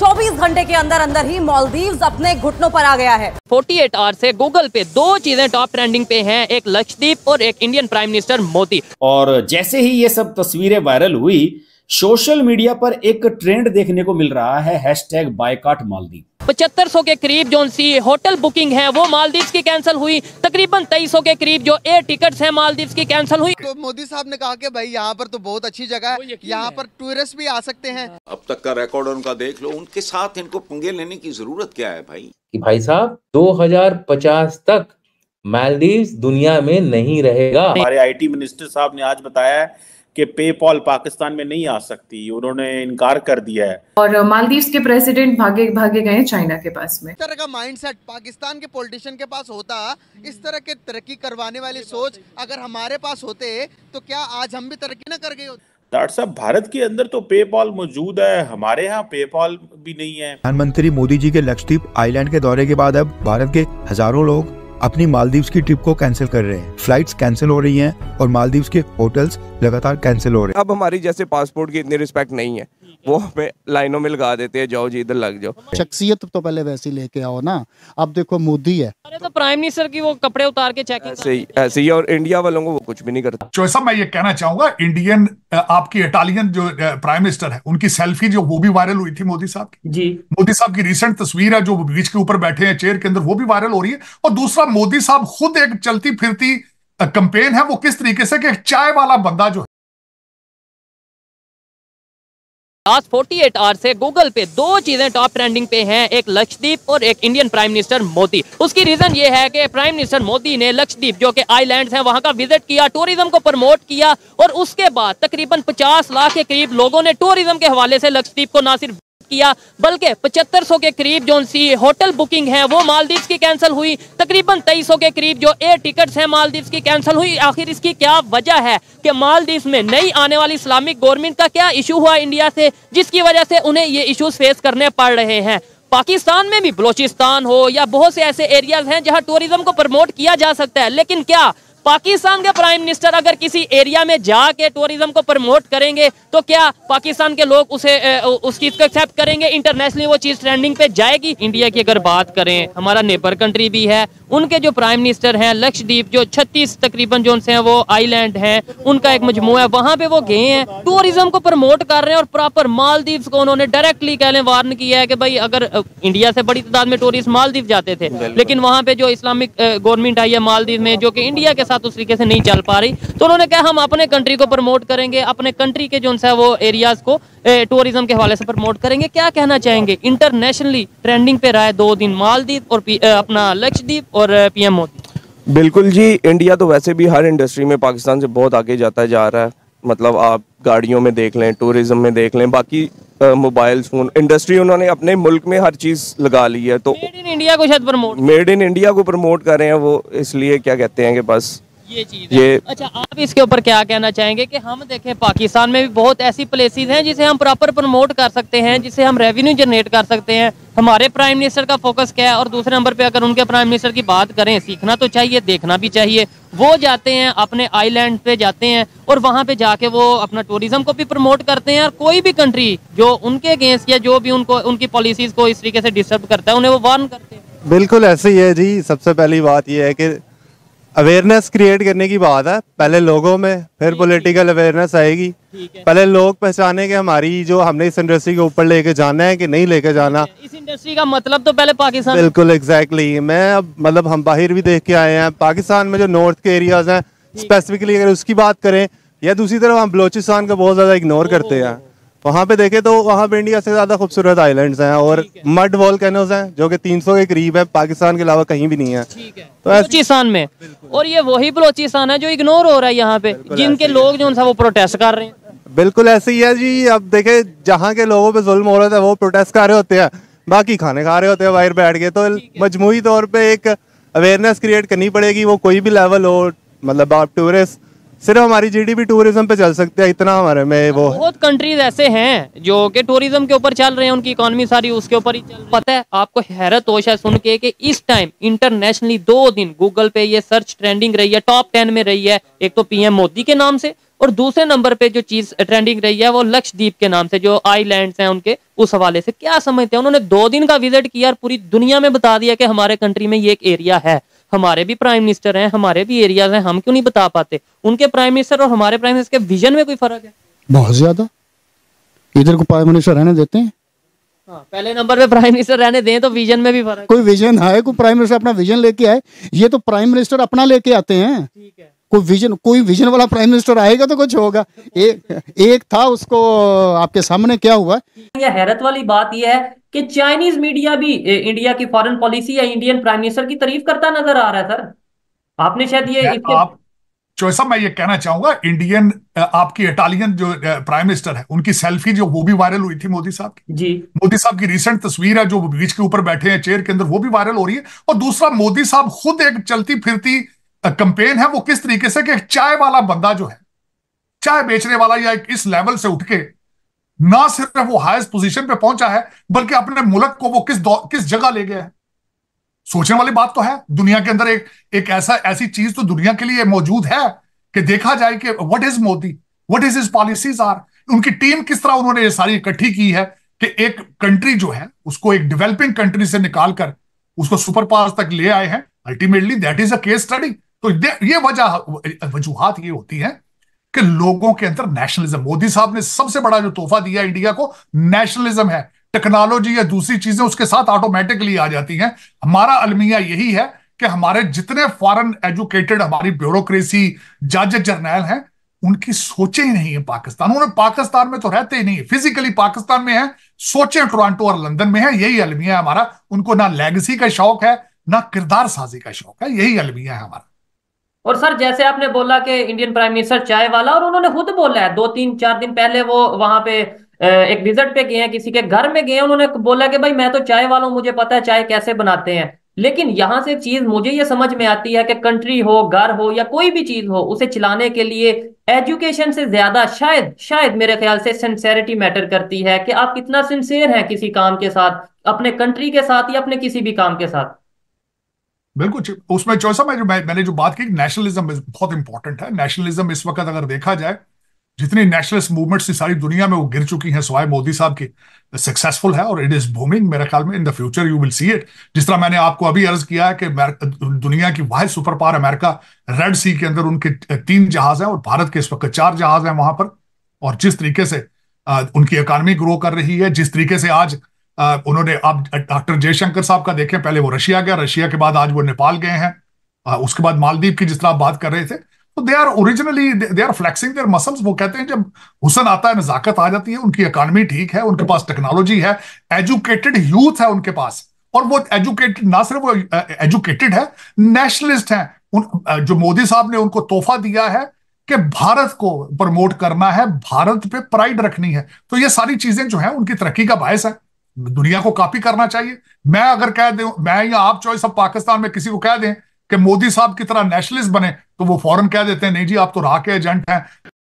24 घंटे के अंदर अंदर ही मालदीव्स अपने घुटनों पर आ गया है। 48 आवर से गूगल पे दो चीजें टॉप ट्रेंडिंग पे हैं, एक लक्षद्वीप और एक इंडियन प्राइम मिनिस्टर मोदी। और जैसे ही ये सब तस्वीरें वायरल हुई, सोशल मीडिया पर एक ट्रेंड देखने को मिल रहा है, #बायकॉट मालदीव। 7500 के करीब जो सी होटल बुकिंग है वो मालदीव्स की कैंसिल हुई। तकरीबन 2300 के करीब जो एयर टिकट्स हैं मालदीव्स की कैंसिल हुई। तो मोदी साहब ने कहा कि भाई यहाँ पर तो बहुत अच्छी जगह है, यहाँ पर टूरिस्ट भी आ सकते हैं। अब तक का रिकॉर्ड उनका देख लो, उनके साथ इनको पंगे लेने की जरूरत क्या है भाई? कि भाई साहब 2050 तक मालदीव्स दुनिया में नहीं रहेगा। हमारे आईटी मिनिस्टर साहब ने आज बताया है कि पेपॉल पाकिस्तान में नहीं आ सकती, उन्होंने इनकार कर दिया है। और मालदीव्स के प्रेसिडेंट भागे गए चाइना के पास में। इस तरह का माइंडसेट पाकिस्तान के पॉलिटिशियन के पास होता, इस तरह के तरक्की करवाने वाली सोच अगर हमारे पास होते तो क्या आज हम भी तरक्की ना कर गए होते? डॉक्टर साहब, भारत के अंदर तो पेपॉल मौजूद है, हमारे यहाँ पेपॉल भी नहीं है। प्रधानमंत्री मोदी जी के लक्षद्वीप आइलैंड के दौरे के बाद अब भारत के हजारों लोग अपनी मालदीव्स की ट्रिप को कैंसिल कर रहे हैं। फ्लाइट्स कैंसिल हो रही हैं और मालदीव्स के होटल्स लगातार कैंसिल हो रहे हैं। अब हमारी जैसे पासपोर्ट की इतनी रिस्पेक्ट नहीं है, वो हमें लाइनों में लगा देते हैं, जाओ जी इधर लग जाओ। शख्सियत तो पहले वैसी लेके आओ ना। अब देखो मोदी है, अरे तो प्राइम मिनिस्टर की वो कपड़े उतार के चेकिंग ऐसे ही और इंडिया वालों को वो कुछ भी नहीं करता। चौसा, मैं ये कहना चाहूंगा, इंडियन आपकी इटालियन जो प्राइम मिनिस्टर है उनकी सेल्फी जो वो भी वायरल हुई थी मोदी साहब की। जी, बीच साहब की रिसेंट तस्वीर है जो बीच के ऊपर बैठे हैं चेयर के अंदर, वो भी वायरल हो रही है। और दूसरा, मोदी साहब खुद एक चलती फिरती कैंपेन है, वो किस तरीके से कि चाय वाला बंदा जो लास्ट 48 आवर से गूगल पे दो चीजें टॉप ट्रेंडिंग पे हैं, एक लक्षद्वीप और एक इंडियन प्राइम मिनिस्टर मोदी। उसकी रीजन ये है कि प्राइम मिनिस्टर मोदी ने लक्षद्वीप जो कि आइलैंड्स हैं वहां का विजिट किया, टूरिज्म को प्रमोट किया और उसके बाद तकरीबन 50 लाख के करीब लोगों ने टूरिज्म के हवाले से लक्षद्वीप को ना सिर्फ किया बल्कि 7500 के करीब जो सी होटल बुकिंग है वो मालदीव्स की कैंसिल हुई। तकरीबन 2300 के करीब जो एयर टिकट्स हैं मालदीव्स की कैंसिल हुई। आखिर इसकी क्या वजह है कि मालदीव्स में नई आने वाली इस्लामिक गवर्नमेंट का क्या इशू हुआ इंडिया से, जिसकी वजह से उन्हें ये इश्यूज फेस करने पड़ रहे हैं? पाकिस्तान में भी बलोचिस्तान हो या बहुत से ऐसे एरियाज हैं जहां टूरिज्म को प्रमोट किया जा सकता है, लेकिन क्या पाकिस्तान के प्राइम मिनिस्टर अगर किसी एरिया में जाके टूरिज्म को प्रमोट करेंगे तो क्या पाकिस्तान के लोग उस चीज को एक्सेप्ट करेंगे? इंटरनेशनली वो चीज ट्रेंडिंग पे जाएगी? इंडिया की अगर बात करें, हमारा नेबर कंट्री भी है, उनके जो प्राइम मिनिस्टर हैं लक्षद्वीप जो 36 तकरीबन जो हैं वो आइलैंड हैं, उनका एक मजमू है, वहां पे वो गए हैं, टूरिज्म को प्रमोट कर रहे हैं और प्रॉपर मालदीव्स को उन्होंने डायरेक्टली कह लें वार्न किया है कि भाई अगर इंडिया से बड़ी तादाद में टूरिस्ट मालदीव जाते थे, लेकिन वहां पे जो इस्लामिक गवर्नमेंट आई है मालदीव में जो कि इंडिया के साथ उस तरीके से नहीं चल पा रही, तो उन्होंने कहा हम अपने कंट्री को प्रमोट करेंगे, अपने कंट्री के जो है वो एरियाज को टूरिज्म के हवाले से प्रमोट करेंगे। क्या कहना चाहेंगे? इंटरनेशनली ट्रेंडिंग पे रहा है 2 दिन मालदीव और अपना लक्षद्वीप और पीएम मोदी। बिल्कुल जी, इंडिया तो वैसे भी हर इंडस्ट्री में पाकिस्तान से बहुत आगे जाता जा रहा है। मतलब आप गाड़ियों में देख लें, टूरिज्म में देख लें, बाकी मोबाइल फोन इंडस्ट्री उन्होंने अपने मुल्क में हर चीज लगा ली है। तो मेड इन इंडिया को शायद प्रमोट, मेड इन इंडिया को प्रमोट कर रहे हैं वो, इसलिए क्या कहते हैं कि बस ये चीज है। अच्छा, आप इसके ऊपर क्या कहना चाहेंगे कि हम देखें पाकिस्तान में भी बहुत ऐसी प्लेसेस हैं जिसे हम प्रॉपर प्रमोट कर सकते हैं, जिसे हम रेवेन्यू जनरेट कर सकते हैं। हमारे प्राइम मिनिस्टर का फोकस क्या है? और दूसरे नंबर पे अगर उनके प्राइम मिनिस्टर की बात करें, सीखना तो चाहिए, देखना भी चाहिए। वो जाते हैं अपने आइलैंड पे जाते हैं और वहां पे जाके वो अपना टूरिज्म को भी प्रमोट करते हैं और कोई भी कंट्री जो उनके अगेंस्ट या जो भी उनको उनकी पॉलिसीज को इस तरीके से डिस्टर्ब करता है उन्हें वो वार्न करते हैं। बिल्कुल ऐसे ही है जी। सबसे पहली बात यह है कि अवेयरनेस क्रिएट करने की बात है, पहले लोगों में, फिर पॉलिटिकल अवेयरनेस आएगी। पहले लोग पहचाने कि हमारी जो हमने इस इंडस्ट्री के ऊपर लेके जाना है कि नहीं लेके जाना। इस इंडस्ट्री का मतलब तो पहले पाकिस्तान। बिल्कुल एग्जैक्टली। मैं अब मतलब हम बाहर भी देख के आए हैं, पाकिस्तान में जो नॉर्थ के एरियाज हैं स्पेसिफिकली अगर उसकी बात करें, या दूसरी तरफ हम बलोचिस्तान को बहुत ज्यादा इग्नोर करते हैं। वहाँ पे देखे तो वहाँ पे इंडिया से ज्यादा खूबसूरत आइलैंड्स हैं और मड वोल्केनोज हैं जो कि 300 के करीब है, पाकिस्तान के अलावा कहीं भी नहीं है। तो बलोचिस्तान में, और ये वही बलोचिस्तान है जो इग्नोर हो रहा है यहाँ पे, जिनके लोग जो है वो प्रोटेस्ट कर रहे हैं। बिल्कुल ऐसे ही है जी। अब देखे जहाँ के लोगों पे जुल्म हो रहा था वो प्रोटेस्ट कर रहे होते हैं, बाकी खाने खा रहे होते हैं बाहर बैठ के। तो मजमूई तौर पे एक अवेयरनेस क्रिएट करनी पड़ेगी, वो कोई भी लेवल हो। मतलब आप टूरिस्ट, सिर्फ हमारी जीडीपी टूरिज्म पे चल सकते हैं, इतना हमारे में वो। बहुत कंट्रीज ऐसे हैं जो कि टूरिज्म के ऊपर चल रहे हैं, उनकी इकोनॉमी सारी उसके ऊपर ही चल। पता है आपको, हैरत हो शायद सुन के कि इस टाइम इंटरनेशनली 2 दिन गूगल पे ये सर्च ट्रेंडिंग रही है, टॉप 10 में रही है। एक तो पीएम मोदी के नाम से और दूसरे नंबर पे जो चीज ट्रेंडिंग रही है वो लक्षद्वीप के नाम से, जो आइलैंड्स हैं उनके, उस हवाले से क्या समझते हैं? उन्होंने 2 दिन का विजिट किया और पूरी दुनिया में बता दिया कि हमारे कंट्री में ये एक एरिया है, हमारे भी प्राइम मिनिस्टर हैं, हमारे भी एरियाज हैं, हम क्यों नहीं बता पाते? उनके प्राइम मिनिस्टर और हमारे प्राइम मिनिस्टर के विजन में कोई फर्क है? बहुत ज्यादा। इधर को प्राइम मिनिस्टर रहने देते हैं। हाँ, पहले नंबर पे प्राइम मिनिस्टर रहने दें तो विजन में भी फर्क। कोई विजन है, कोई प्राइम मिनिस्टर अपना विजन लेके आए। ये तो प्राइम मिनिस्टर अपना लेके आते हैं। ठीक है, कोई विजन वाला प्राइम मिनिस्टर आएगा तो कुछ होगा। एक था, उसको आपके सामने क्या हुआ। ये हैरत वाली बात यह है कि चाइनीज मीडिया भी इंडिया की फॉरेन पॉलिसी या इंडियन प्राइम मिनिस्टर की तारीफ करता नजर आ रहा है। सर आपने शायद ये आप चोइसा, मैं ये कहना चाहूंगा, इंडियन आपकी इटालियन जो प्राइम मिनिस्टर है, उनकी सेल्फी जो वो भी वायरल हुई थी मोदी साहब की। जी, मोदी साहब की रिसेंट तस्वीर है जो ब्रिज के ऊपर बैठे हैं चेयर के अंदर, वो भी वायरल हो रही है। और दूसरा, मोदी साहब खुद एक चलती फिरती कंपेन है। वो किस तरीके से कि चाय वाला बंदा जो है, चाय बेचने वाला, या इस लेवल से उठ के ना सिर्फ वो हाईएस्ट पोजीशन पे पहुंचा है, बल्कि अपने मुल्क को वो किस जगह ले गया है। सोचने वाली बात तो है। दुनिया के अंदर एक ऐसी चीज तो दुनिया के लिए मौजूद है कि देखा जाए कि what is Modi, what is his policies are. उनकी टीम किस तरह उन्होंने ये सारी इकट्ठी की है कि एक कंट्री जो है उसको एक डेवलपिंग कंट्री से निकालकर उसको सुपर पावर तक ले आए हैं। Ultimately that is a case study. तो ये वजूहात ये होती है कि लोगों के अंदर नेशनलिज्म, मोदी साहब ने सबसे बड़ा जो तोहफा दिया इंडिया को, नेशनलिज्म है। टेक्नोलॉजी या दूसरी चीजें उसके साथ ऑटोमेटिकली आ जाती हैं। हमारा अलमिया यही है कि हमारे जितने फॉरेन एजुकेटेड हमारी ब्यूरोक्रेसी, जज जर्नैल हैं, उनकी सोचे ही नहीं है पाकिस्तान। उन्होंने पाकिस्तान में तो रहते ही नहीं, फिजिकली पाकिस्तान में है, सोचे टोरंटो और लंदन में है। यही अलमिया है हमारा। उनको ना लेगेसी का शौक है, ना किरदार साजी का शौक है। यही अलमिया है हमारा। और सर जैसे आपने बोला कि इंडियन प्राइम मिनिस्टर चाय वाला, और उन्होंने खुद बोला है 2-3-4 दिन पहले वो वहां पे एक विजिट पे गए हैं, किसी के घर में गए हैं, उन्होंने बोला कि भाई मैं तो चाय वाला हूं, मुझे पता है चाय कैसे बनाते हैं। लेकिन यहां से चीज मुझे ये समझ में आती है कि कंट्री हो, घर हो या कोई भी चीज हो, उसे चलाने के लिए एजुकेशन से ज्यादा शायद मेरे ख्याल से सिंसेरिटी मैटर करती है कि आप कितना सिंसियर हैं किसी काम के साथ, अपने कंट्री के साथ या अपने किसी भी काम के साथ। बिल्कुल। उसमें चौसा मैंने जो बात की, नेशनलिज्म बहुत इंपॉर्टेंट है। नेशनलिज्म इस वक्त अगर देखा जाए, जितनी नेशनलिस्ट मूवमेंट्स सारी दुनिया में वो गिर चुकी हैं, सवाए मोदी साहब की, सक्सेसफुल है और इट इज बूमिंग। मेरे ख्याल में in the future you will see it. जिस तरह मैंने आपको अभी अर्ज किया है कि दुनिया की वाहिद super power America, Red Sea के अंदर उनके 3 जहाज हैं और भारत के इस वक्त 4 जहाज हैं वहां पर। और जिस तरीके से उनकी इकॉनमी ग्रो कर रही है, जिस तरीके से आज उन्होंने, आप डॉक्टर जयशंकर साहब का देखें, पहले वो रशिया गया, रशिया के बाद आज वो नेपाल गए हैं, उसके बाद मालदीव की जिस तरह आप बात कर रहे थे। तो they are originally they are flexing their muscles. वो कहते हैं जब हुसन आता है, नजाकत आ जाती है। उनकी इकॉनमी ठीक है, उनके पास टेक्नोलॉजी है, एजुकेटेड यूथ है उनके पास। और वो एजुकेटेड, ना सिर्फ वो एजुकेटेड है, नेशनलिस्ट हैं। जो मोदी साहब ने उनको तोहफा दिया है कि भारत को प्रमोट करना है, भारत पे प्राइड रखनी है। तो ये सारी चीजें जो है उनकी तरक्की का बायस है। दुनिया को कॉपी करना चाहिए। मैं अगर कह दूं, मैं या आप चॉइस ऑफ पाकिस्तान में किसी को कह दें कि मोदी साहब की तरह नेशनलिस्ट बने, तो वो फौरन कह देते हैं नहीं जी आप तो राह के एजेंट हैं।